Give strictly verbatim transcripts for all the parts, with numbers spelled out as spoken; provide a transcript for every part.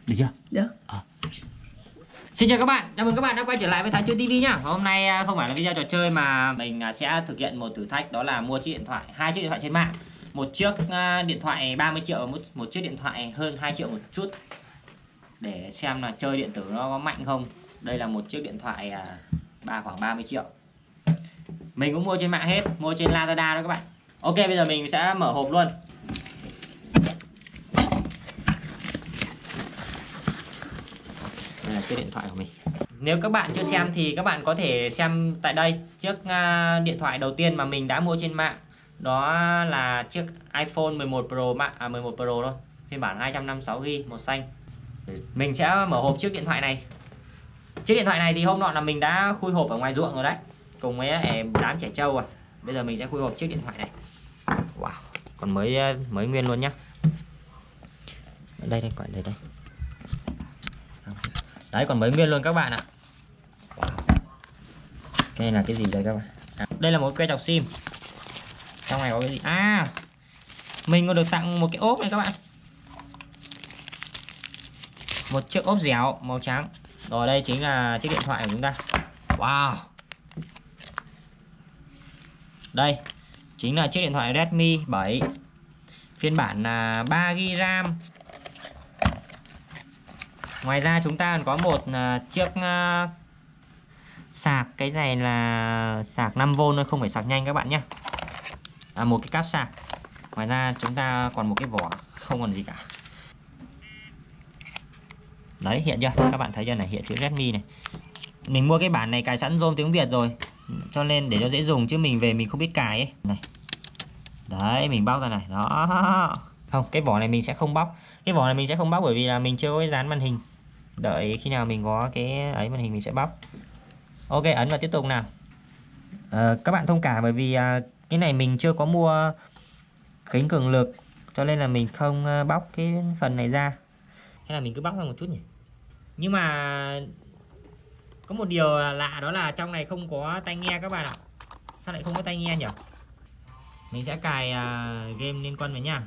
Được chưa? Được. À. Xin chào các bạn, chào mừng các bạn đã quay trở lại với Thái Chơi ti vi nhá. Hôm nay không phải là video trò chơi mà mình sẽ thực hiện một thử thách, đó là mua chiếc điện thoại, hai chiếc điện thoại trên mạng. Một chiếc điện thoại ba mươi triệu và một, một chiếc điện thoại hơn hai triệu một chút, để xem là chơi điện tử nó có mạnh không. Đây là một chiếc điện thoại ba khoảng ba mươi triệu. Mình cũng mua trên mạng hết, mua trên Lazada đó các bạn. Ok, bây giờ mình sẽ mở hộp luôn. Đây là chiếc điện thoại của mình. Nếu các bạn chưa xem thì các bạn có thể xem tại đây. Chiếc uh, điện thoại đầu tiên mà mình đã mua trên mạng, đó là chiếc iPhone mười một Pro Max, à mười một Pro thôi, phiên bản hai trăm năm mươi sáu gi ga bai màu xanh. Mình sẽ mở hộp chiếc điện thoại này. Chiếc điện thoại này thì hôm nọ là mình đã khui hộp ở ngoài ruộng rồi đấy, cùng với đám trẻ trâu. À bây giờ mình sẽ khui hộp chiếc điện thoại này. Wow, còn mới mới nguyên luôn nhá. Đây đây, còn đây đây. Đấy, còn mới nguyên luôn các bạn ạ. Wow. Cái này là cái gì đây các bạn? À, đây là một que chọc sim. Trong này có cái gì? À, mình có được tặng một cái ốp này các bạn. Một chiếc ốp dẻo màu trắng. Rồi đây chính là chiếc điện thoại của chúng ta. Wow. Đây chính là chiếc điện thoại Redmi bảy, phiên bản là ba gi ga bai RAM. Ngoài ra chúng ta còn có một uh, chiếc uh, sạc. Cái này là sạc năm vôn thôi, không phải sạc nhanh các bạn nhé. À, một cái cáp sạc. Ngoài ra chúng ta còn một cái vỏ, không còn gì cả. Đấy, hiện chưa? Các bạn thấy chưa này, hiện chữ Redmi này. Mình mua cái bản này cài sẵn ROM tiếng Việt rồi, cho nên để cho dễ dùng, chứ mình về mình không biết cài ấy. Này. Đấy, mình bóc ra này. Đó. Không, cái vỏ này mình sẽ không bóc. Cái vỏ này mình sẽ không bóc bởi vì là mình chưa có cái dán màn hình. Đợi khi nào mình có cái ấy màn hình mình sẽ bóc. Ok, ấn vào tiếp tục nào. À, các bạn thông cảm bởi vì à, cái này mình chưa có mua kính cường lực, cho nên là mình không bóc cái phần này ra. Hay là mình cứ bóc ra một chút nhỉ. Nhưng mà có một điều lạ, đó là trong này không có tai nghe các bạn ạ. Sao lại không có tai nghe nhỉ? Mình sẽ cài uh, game liên quan với nha,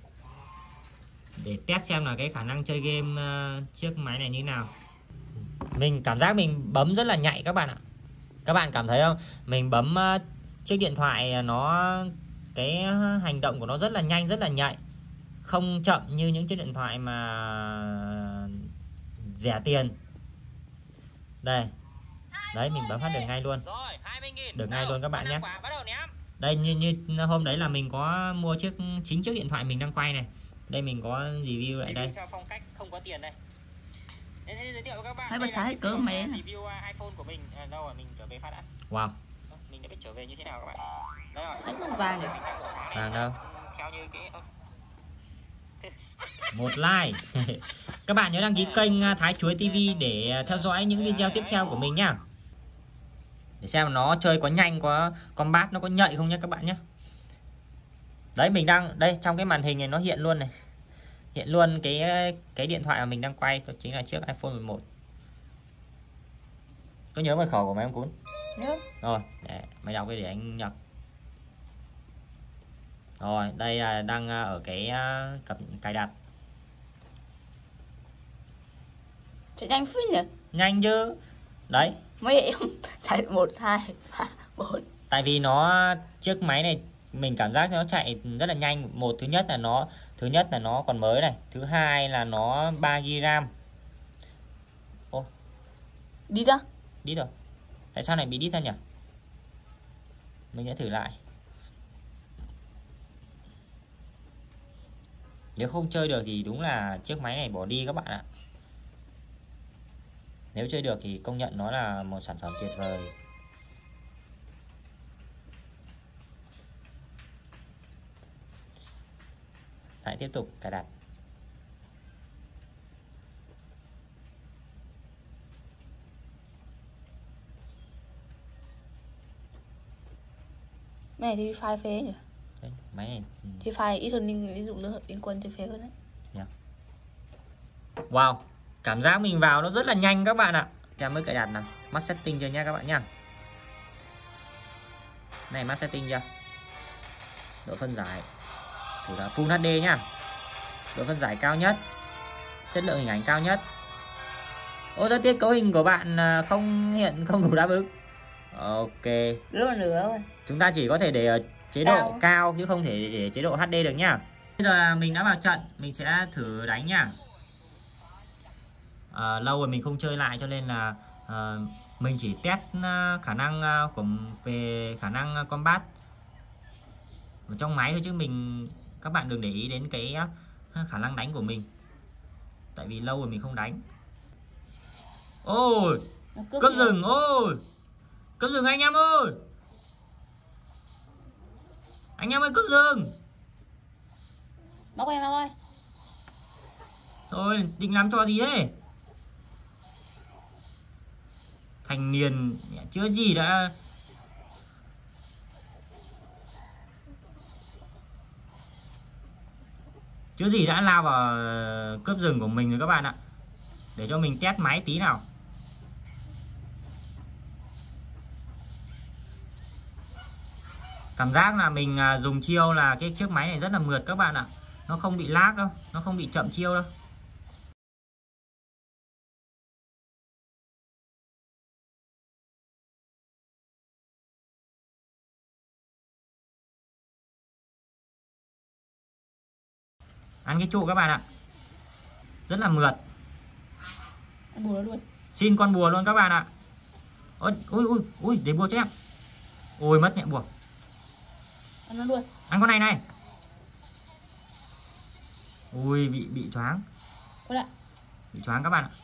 để test xem là cái khả năng chơi game uh, chiếc máy này như thế nào. Mình cảm giác mình bấm rất là nhạy các bạn ạ. Các bạn cảm thấy không? Mình bấm uh, chiếc điện thoại nó, cái hành động của nó rất là nhanh, rất là nhạy, không chậm như những chiếc điện thoại mà rẻ tiền. Đây. Đấy, mình bấm phát được ngay luôn. Được ngay luôn các bạn nhé. Đây, như, như hôm đấy là mình có mua chiếc chính chiếc điện thoại mình đang quay này. Đây mình có review lại đây. Phong cách không có tiền đây. Giới thiệu với các bạn. Hãy bật sáng hết cỡ máy này. Review iPhone của mình. À, đâu rồi, mình trở về phát đã. Wow. Mình đã biết trở về như thế nào các bạn. Đây rồi. Hết không vàng rồi. Vàng đâu? Theo như cái một like. Các bạn nhớ đăng ký kênh Thái Chuối ti vi để theo dõi những video tiếp theo của mình nhá. Để xem nó chơi có nhanh, có combat nó có nhạy không nhé các bạn nhé. Đấy, mình đang đây, trong cái màn hình này nó hiện luôn này. Hiện luôn cái cái điện thoại mà mình đang quay, đó chính là chiếc iPhone mười một. Có nhớ mật khẩu của mày không Cún? Nhớ. Rồi, để mày đọc cái để anh nhập. Rồi, đây là đang ở cái cập cài đặt. Chạy nhanh phết nhỉ? Nhanh chứ. Đấy. Mấy em chạy một, hai, ba, bốn. Tại vì nó, chiếc máy này mình cảm giác nó chạy rất là nhanh. Một, thứ nhất là nó Thứ nhất là nó còn mới này. Thứ hai là nó ba gi ga bai RAM. Ô, đi ra. Đi rồi. Tại sao này bị đít ra nhỉ? Mình sẽ thử lại. Nếu không chơi được thì đúng là chiếc máy này bỏ đi các bạn ạ. Nếu chơi được thì công nhận nó là một sản phẩm tuyệt vời. Hãy tiếp tục cài đặt. Máy này thì file phế nhỉ? Đấy, máy này thì file ít hơn linh ví dụ nữa liên quân chơi phế hơn đấy. Yeah. Wow, cảm giác mình vào nó rất là nhanh các bạn ạ. Cha mới cài đặt nào. Max setting chưa nha các bạn nhá. Này, max setting chưa? Độ phân giải thử là Full hát đê nhá. Độ phân giải cao nhất chất lượng hình ảnh cao nhất. Ô, rất tiếc cấu hình của bạn không hiện không đủ đáp ứng. Ok. Rất là nữa thôi. Chúng ta chỉ có thể để ở chế độ Cao. cao chứ không thể để chế độ hát đê được nhá. Bây giờ là mình đã vào trận, mình sẽ thử đánh nhá. À, lâu rồi mình không chơi lại cho nên là à, mình chỉ test khả năng của về khả năng combat ở trong máy thôi, chứ mình các bạn đừng để ý đến cái khả năng đánh của mình, tại vì lâu rồi mình không đánh. Ôi, cướp rừng, ôi cướp rừng anh em ơi, anh em ơi cướp rừng. Bóc em ơi. Rồi định làm trò gì đấy? Thành niên chưa gì đã chưa gì đã lao vào cướp rừng của mình rồi các bạn ạ. Để cho mình test máy tí nào. Cảm giác là mình dùng chiêu là cái chiếc máy này rất là mượt các bạn ạ. Nó không bị lag đâu, nó không bị chậm chiêu đâu. Ăn cái trụ các bạn ạ. Rất là mượt. Ăn bùa luôn. Xin con bùa luôn các bạn ạ. Ôi ui ui ui, để bùa cho em. Ôi mất mẹ bùa. Ăn nó luôn. Ăn con này này. Ui bị bị choáng. Bị choáng các bạn ạ.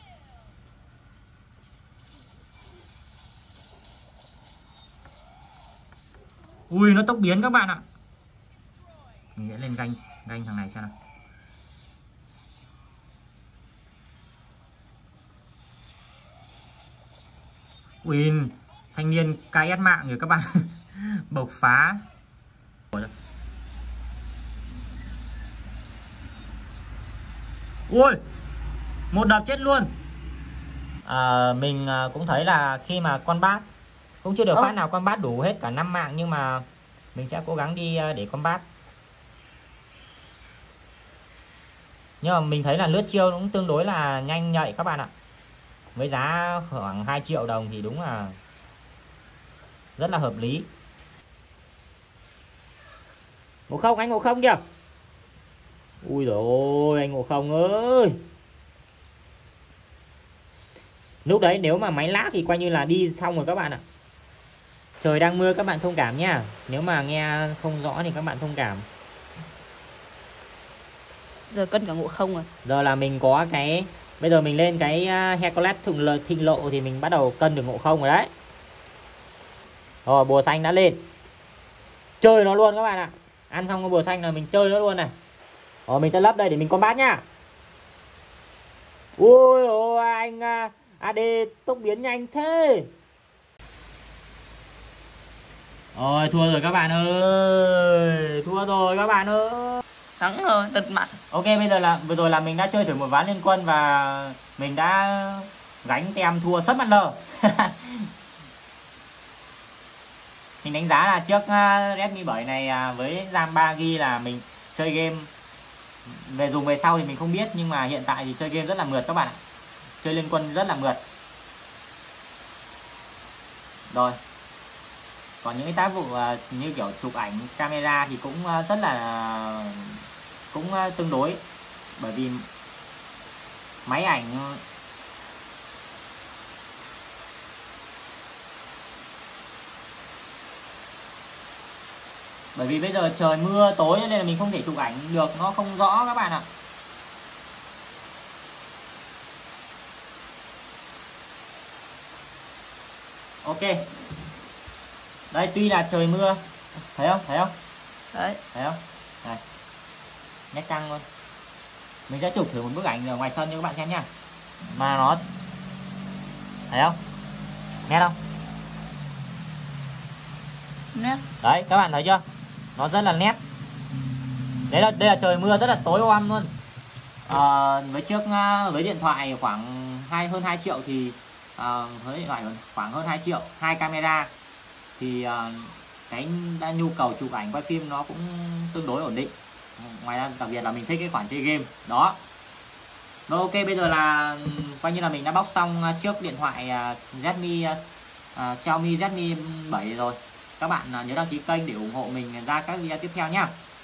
Ui nó tốc biến các bạn ạ. Mình sẽ lên ganh ganh thằng này xem nào. Ui thanh niên ca ét mạng rồi các bạn. Bộc phá. Ui một đập chết luôn. À, mình cũng thấy là khi mà con bát cũng chưa được phát nào con bát đủ hết cả năm mạng, nhưng mà mình sẽ cố gắng đi để con bát. Nhưng mà mình thấy là lướt chiêu cũng tương đối là nhanh nhạy các bạn ạ. Với giá khoảng hai triệu đồng thì đúng là rất là hợp lý. Ngộ không, anh Ngộ không kìa. Ui dồi ôi, anh Ngộ không ơi. Lúc đấy nếu mà máy lag thì coi như là đi xong rồi các bạn ạ. Trời đang mưa các bạn thông cảm nhá. Nếu mà nghe không rõ thì các bạn thông cảm. Giờ cân cả Ngộ không rồi. Giờ là mình có cái, bây giờ mình lên cái Hercules thịnh, thịnh lộ thì mình bắt đầu cân được Ngộ không rồi đấy. Rồi bùa xanh đã lên. Chơi nó luôn các bạn ạ. Ăn xong cái bùa xanh là mình chơi nó luôn này. Rồi mình sẽ lấp đây để mình combat nhá. Ui ôi anh a đê tốc biến nhanh thế. Rồi thua rồi các bạn ơi. Thua rồi các bạn ơi. Sẵn rồi, lật mặt. Ok, bây giờ là vừa rồi là mình đã chơi thử một ván liên quân và mình đã gánh tem thua sấp mặt lờ. Mình đánh giá là trước Redmi bảy này với RAM ba gi bi là mình chơi game về dùng về sau thì mình không biết, nhưng mà hiện tại thì chơi game rất là mượt các bạn ạ. Chơi liên quân rất là mượt. Rồi. Còn những cái tác vụ như kiểu chụp ảnh camera thì cũng rất là cũng tương đối, bởi vì máy ảnh bởi vì bây giờ trời mưa tối nên là mình không thể chụp ảnh được, nó không rõ các bạn ạ. Ok. Đây tuy là trời mưa, thấy không? Thấy không? Đấy. Thấy không? Này. Nét căng luôn. Mình sẽ chụp thử một bức ảnh ở ngoài sân cho các bạn xem nha. Mà nó thấy không? Nét không? Nét. Đấy, các bạn thấy chưa? Nó rất là nét. Đấy là đây là trời mưa rất là tối om luôn. À, với trước với điện thoại khoảng hai hơn hai triệu thì à, với điện thoại khoảng hơn hai triệu, hai camera thì à, cái nhu cầu chụp ảnh quay phim nó cũng tương đối ổn định. Ngoài ra đặc biệt là mình thích cái khoản chơi game đó. Rồi ok, bây giờ là ừm, coi như là mình đã bóc xong à, trước điện thoại à, Redmi à, à, Xiaomi Redmi bảy rồi. Các bạn à, nhớ đăng ký kênh để ủng hộ mình ra các video tiếp theo nhá.